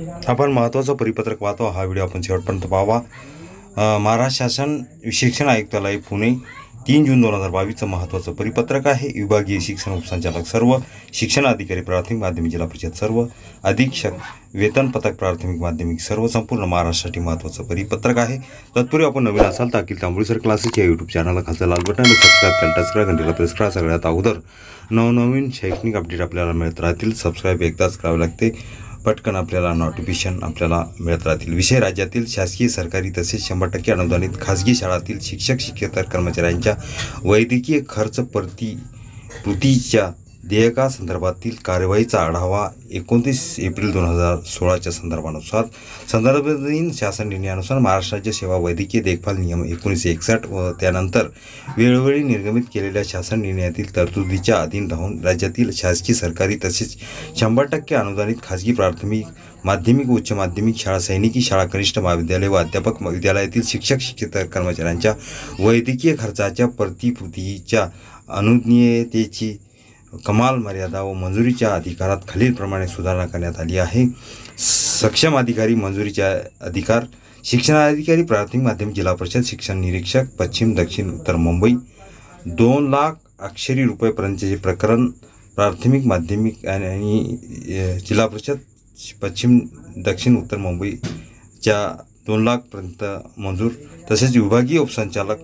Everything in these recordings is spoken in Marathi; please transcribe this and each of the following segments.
आपण महत्त्वाचं परिपत्रक पाहतो। हा व्हिडिओ आपण शेवटपर्यंत पाहावा। महाराष्ट्र शासन शिक्षण आयुक्तालय पुणे 3 जून 2022चं महत्त्वाचं परिपत्रक आहे। विभागीय शिक्षण उपसंचालक सर्व शिक्षण अधिकारी प्राथमिक माध्यमिक जिल्हा परिषद सर्व अधीक्षक वेतन पथक प्राथमिक माध्यमिक सर्व संपूर्ण महाराष्ट्रासाठी महत्त्वाचं परिपत्रक आहे। तत्पूर्वी आपण नवीन असाल तर अखिल तांबोळी क्लासेस या यूट्यूब चॅनलला खालचं लाल बटन सबस्क्राईब करा, टच करा, घंटीला प्रेस करा। सगळ्यात अगोदर नवनवीन शैक्षणिक अपडेट आपल्याला मिळत राहतील। सबस्क्राईब एकदाच करावे लागते, पटकन आपल्याला नोटिफिकेशन आपल्याला मिळत राहतील। विषय राज्यातील शासकीय सरकारी तसेच 100% अनुदानित खाजगी शाळांतील शिक्षक शिक्षकेतर कर्मचाऱ्यांच्या वैद्यकीय खर्च प्रतिपूर्तीच्या देयकासंदर्भातील कार्यवाहीचा आढावा 29 एप्रिल 2016च्या संदर्भातील शासन निर्णयानुसार महाराष्ट्र राज्य सेवा वैद्यकीय देखभाल नियम 1961 व त्यानंतर वेळोवेळी निर्गमित केलेल्या शासन निर्णयातील तरतुदीच्या अधीन राहून राज्यातील शासकीय सरकारी तसेच 100% अनुदानित खाजगी प्राथमिक माध्यमिक उच्च माध्यमिक शाळा सैनिकी शाळा कनिष्ठ महाविद्यालय व अध्यापक विद्यालयातील शिक्षक शिक्षकेतर कर्मचाऱ्यांच्या वैद्यकीय खर्चाच्या प्रतिपूर्तीच्या अनुज्ञेयतेची कमाल मर्यादा व मंजुरीच्या अधिकारात खालीलप्रमाणे सुधारणा करण्यात आली आहे। सक्षम अधिकारी मंजुरीचा अधिकार शिक्षणाधिकारी प्राथमिक माध्यमिक जिल्हा परिषद शिक्षण निरीक्षक पश्चिम दक्षिण उत्तर मुंबई 2 लाख अक्षरी रुपयेपर्यंतचे प्रकरण प्राथमिक माध्यमिक आणि जिल्हा परिषद पश्चिम दक्षिण उत्तर मुंबईच्या 2 लाखपर्यंत मंजूर, तसेच विभागीय उपसंचालक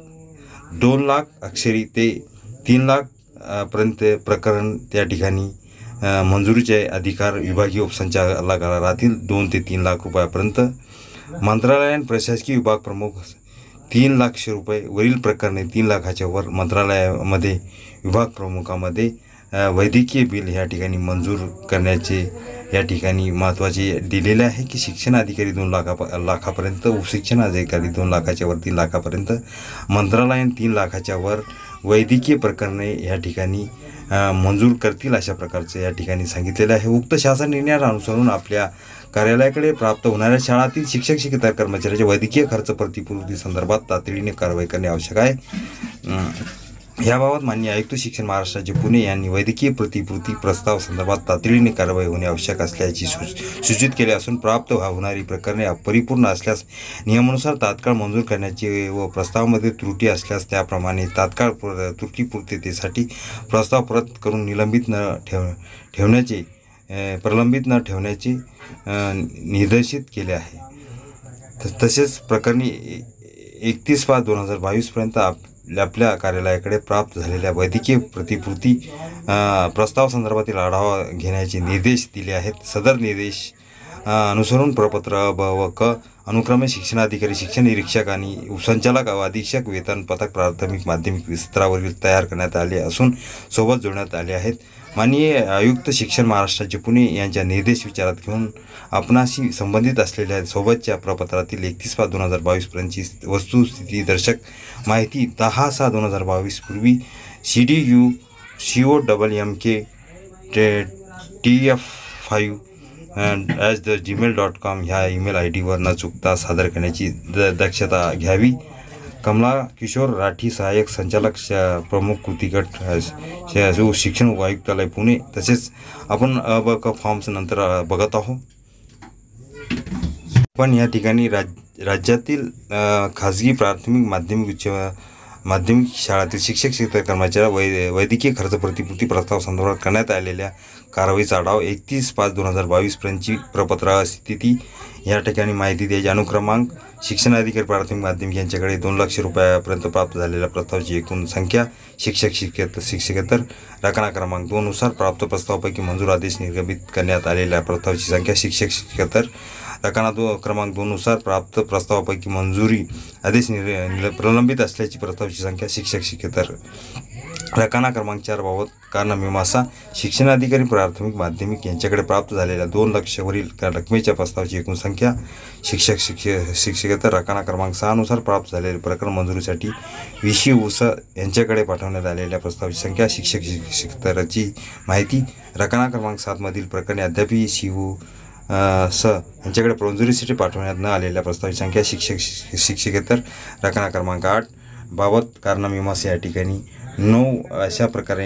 2 लाख अक्षरी ते 3 लाख पर्यंत प्रकरण त्या ठिकाणी मंजुरीचे अधिकार विभागीय उपसंचालकाला राहतील 2 ते 3 लाख रुपयापर्यंत। मंत्रालय आणि प्रशासकीय विभाग प्रमुख 3 लाख रुपये, वरील प्रकरणे 3 लाखाच्या वर मंत्रालयामध्ये विभाग प्रमुखामध्ये वैद्यकीय बिल या ठिकाणी मंजूर करण्याचे या ठिकाणी महत्त्वाचे दिलेले आहे की शिक्षण अधिकारी 2 लाखापर्यंत, उपशिक्षण अधिकारी 2 लाखाच्या वर 3 लाखापर्यंत, मंत्रालय 3 लाखाच्या वर वैद्यकीय प्रकरणे या ठिकाणी मंजूर करतील अशा प्रकारचे या ठिकाणी सांगितलेले आहे। उक्त शासन निर्णयाला अनुसरून आपल्या कार्यालयाकडे प्राप्त होणाऱ्या शाळांतील शिक्षक शिक्षकेतर कर्मचाऱ्यांच्या वैद्यकीय खर्च प्रतिपूर्ती संदर्भात तातडीने कारवाई करणे आवश्यक आहे। याबाबत माननीय आयुक्त शिक्षण महाराष्ट्र राज्य पुणे यांनी वैद्यकीय प्रतिपूर्ती प्रस्ताव संदर्भात तातडीने कारवाई होणे आवश्यक असल्याचे सूचित केले असून प्राप्त होणारी प्रकरणे अपरिपूर्ण असल्यास नियमानुसार तात्काळ मंजूर करण्याचे व प्रस्तावामध्ये त्रुटी असल्यास त्याप्रमाणे तात्काळ त्रुटीपूर्ततेसाठी प्रस्ताव परत करून प्रलंबित न ठेवण्याचे निर्देशित केले आहे। तसेच प्रकरणी 31/5/2022 पर्यंत आपल्या कार्यालयाकडे प्राप्त झालेल्या वैद्यकीय प्रतिपूर्ती प्रस्ताव संदर्भातील आढावा घेण्याचे निर्देश दिले आहेत। सदर निर्देश अनुसरून प्रपत्र ब व क अनुक्रमे शिक्षणाधिकारी शिक्षण निरीक्षक आणि उपसंचालक व अधीक्षक वेतन पथक प्राथमिक माध्यमिक स्तरावरील तयार करण्यात आले असून सोबत जोडण्यात आले आहेत। माननीय आयुक्त शिक्षण महाराष्ट्र राज्य पुणे यांच्या निर्देश विचारात घेऊन आपणाशी संबंधित असलेल्या सोबतच्या प्रपत्रातील 31/5/2022 पर्यंतची वस्तुस्थिती दर्शक माहिती 10/6/2022 पूर्वी CDU COMMK TF5@gmail.com ह्या ईमेल ID वर न चुकता सादर करण्याची दक्षता घ्यावी। कमला किशोर राठी सहाय्यक संचालक प्रमुख कृती गट शिक्षण आयुक्तालय पुणे। तसेच आपण क फॉर्म्स नंतर बघत आहोत। पण या ठिकाणी राज्यातील खाजगी प्राथमिक माध्यमिक उच्च माध्यमिक शाळांतील शिक्षक शिक्षकेतर कर्मचाऱ्यांच्या वैद्यकीय खर्च प्रतिपूर्ती प्रस्ताव संदर्भात करण्यात आलेल्या कारवाईचा आढावा 31/5/2022 पर्यंतची प्रपत्र स्थिती या ठिकाणी माहिती द्यायची। अनुक्रमांक शिक्षणाधिकारी प्राथमिक माध्यमिक यांच्याकडे 2 लाख रुपयापर्यंत प्राप्त झालेल्या प्रस्तावाची एकूण संख्या शिक्षक शिक्षकेतर रकाना क्रमांक 2 नुसार प्राप्त प्रस्तावापैकी मंजूर आदेश निर्गमित करण्यात आलेल्या प्रस्तावाची संख्या शिक्षक शिक्षकेतर रकाना क्रमांक 2 नुसार प्राप्त प्रस्तावापैकी मंजुरी आदेश प्रलंबित असल्याची प्रस्तावाची संख्या शिक्षक शिक्षकेतर रकाना क्रमांक 4 बाबत कारणमीमांसा शिक्षणाधिकारी प्राथमिक माध्यमिक यांच्याकडे प्राप्त झालेल्या 2 लाख वरील रकमेच्या प्रस्तावाची एकूण संख्या शिक्षक शिक्षकेतर रकाना क्रमांक 6 नुसार प्राप्त झालेले प्रकरण मंजुरीसाठी विशी उस यांच्याकडे पाठवण्यात आलेल्या प्रस्तावाची संख्या शिक्षक शिक्षकेतरची माहिती रकाना क्रमांक 7 मधील प्रकरणे अद्याप यांच्याकडे मंजुरीसाठी पाठवण्यात न आलेल्या प्रस्तावाची संख्या शिक्षक शिक्षकेतर रकाना क्रमांक 8 बाबत कारणमीमांसा या ठिकाणी 9 अशा प्रकारे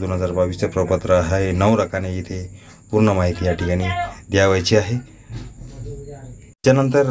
31/5/2022 प्रपत्र आहे। 9 रकाने इथे पूर्ण माहिती या ठिकाणी द्यावायची आहे। त्यानंतर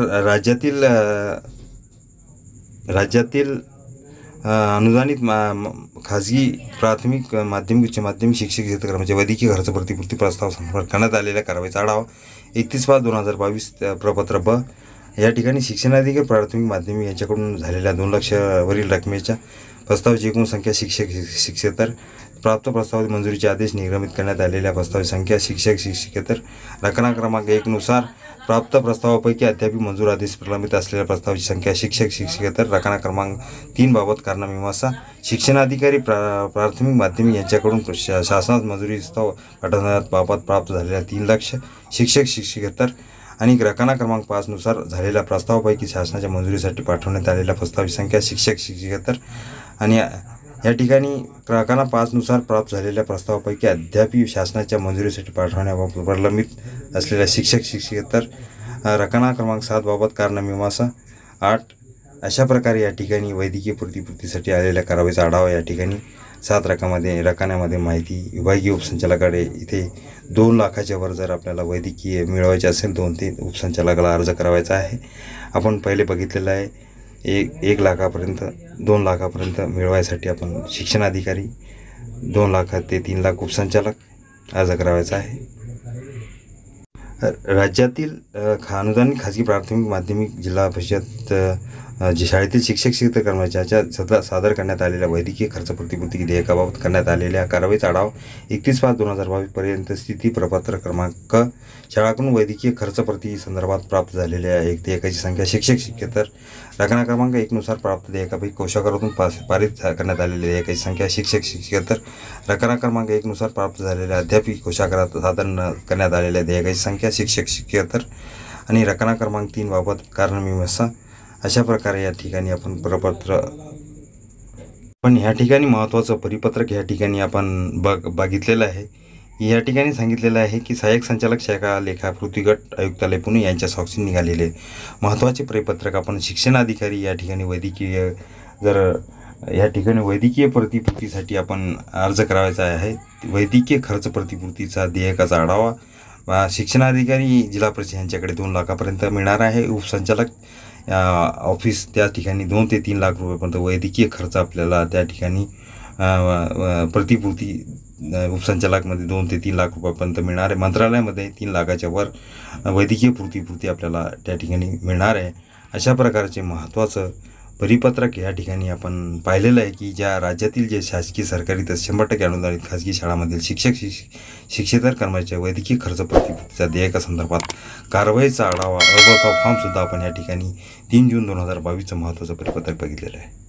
राज्यातील अनुदानित खाजगी प्राथमिक माध्यमिक उच्च माध्यमिक शिक्षक क्षेत्र कर्मचारी वैद्यकीय खर्च प्रतिपूर्ती प्रस्ताव संदर्भात करण्यात आलेल्या कारवाईचा आढावा 31/5/2022 प्रपत्र ब या ठिकाणी शिक्षणाधिकारी प्राथमिक माध्यमिक यांच्याकडून झालेल्या 2 लाख वरील रकमेच्या प्रस्तावाची एकूण संख्या शिक्षकेतर प्राप्त प्रस्तावात मंजुरीचे आदेश निर्गमित करण्यात आलेल्या प्रस्तावाची संख्या शिक्षकेतर रचना क्रमांक 1 नुसार प्राप्त प्रस्तावापैकी अद्याप मंजूर आदेश प्रलंबित असलेल्या प्रस्तावाची संख्या शिक्षकेतर रचना क्रमांक 3 बाबत कारणमीमांसा शिक्षणाधिकारी प्राथमिक माध्यमिक यांच्याकडून शासनात मंजुरी प्रस्ताव पाठवण्याबाबत प्राप्त झालेल्या 3 लाख शिक्षकेतर आणि रचना क्रमांक 5 नुसार झालेल्या प्रस्तावापैकी शासनाच्या मंजुरीसाठी पाठवण्यात आलेल्या प्रस्तावाची संख्या शिक्षकेतर आणि या ठिकाणी रचना 5 नुसार प्राप्त झालेल्या प्रस्तावापैकी अद्याप शासनाच्या मंजुरीसाठी पाठवण्याबाबत प्रलंबित असलेल्या शिक्षकेतर रचना क्रमांक 7 बाबत कारणमीमांसा 8 अशा प्रकारे या ठिकाणी वैद्यकीय प्रतिपूर्तीसाठी आलेल्या कारवाईचा आढावा या ठिकाणी 7 रकान्यामध्ये माहिती विभागीय उपसंचालकाकडे इथे 2 लाखाच्या वर जर आपल्याला वैद्यकीय मिळवायचे असेल 2 ते उपसंचालकाला अर्ज करावायचा आहे. आपण पहिले बघितलेलं आहे 1 लाखापर्यंत 2 लाखापर्यंत मिळवायसाठी आपण शिक्षणाधिकारी 2 लाख ते 3 लाख उपसंचालक अर्ज करावायचा आहे. राज्यातील अनुदानित खाजगी प्राथमिक माध्यमिक जिल्हा परिषद शाळेतील शिक्षक क्षेत्र कर्मचाऱ्यांच्या सादर करण्यात आलेल्या वैद्यकीय खर्च प्रतिपूर्ती देयकाबाबत करण्यात आलेल्या कारवाईचा आढावा 31/5/2022 पर्यंत स्थिती प्रपत्र क्रमांक शाळाकडून वैद्यकीय खर्च प्रति संदर्भात प्राप्त झालेल्या देयकाची संख्या शिक्षकेतर रचना क्रमांक 1 नुसार प्राप्त देयकापैकी कोशागारातून पारित करण्यात आलेल्या देयकाची संख्या शिक्षकेतर रचना क्रमांक 1 नुसार प्राप्त झालेल्या अद्याप कोशागारात सादर करण्यात आलेल्या देयकाची संख्या शिक्षकेतर आणि रचना क्रमांक 3 बाबत कारणमीमांसा अशा प्रकारे या ठिकाणी आपण प्रपत्र पण ह्या ठिकाणी महत्त्वाचं परिपत्रक या ठिकाणी आपण बघितलेलं आहे. या ठिकाणी सांगितलेलं आहे की सहाय्यक संचालक शाखा लेखाकृती गट आयुक्तालय पुणे यांच्या स्वाक्षरी निघालेले महत्त्वाचे परिपत्रक आपण शिक्षणाधिकारी या ठिकाणी वैद्यकीय जर या ठिकाणी वैद्यकीय प्रतिपूर्तीसाठी आपण अर्ज करायचा आहे. वैद्यकीय खर्च प्रतिपूर्तीचा देयकाचा आढावा शिक्षणाधिकारी जिल्हा परिषद यांच्याकडे 2 लाखापर्यंत मिळणार आहे. उपसंचालक ऑफिस त्या ठिकाणी 2 ते 3 लाख रुपयेपर्यंत वैद्यकीय खर्च आपल्याला त्या ठिकाणी प्रतिपूर्ती उपसंचालकमध्ये 2 ते 3 लाख रुपयापर्यंत मिळणार आहे. मंत्रालयामध्ये 3 लाखाच्या वर वैद्यकीय प्रतिपूर्ती आपल्याला त्या ठिकाणी मिळणार आहे. अशा प्रकारचे महत्त्वाचं परिपत्रक या ठिकाणी आपण पाहिलेलं आहे की ज्या राज्यातील जे शासकीय सरकारी तर 100% अनुदानित खाजगी शाळांमधील शिक्षकेतर कर्मचारी वैद्यकीय खर्च प्रतिपूर्तीच्या देयकासंदर्भात कारवाईचा आढावा फॉर्मसुद्धा आपण या ठिकाणी 3 जून 2022 महत्त्वाचं परिपत्रक बघितलेलं आहे.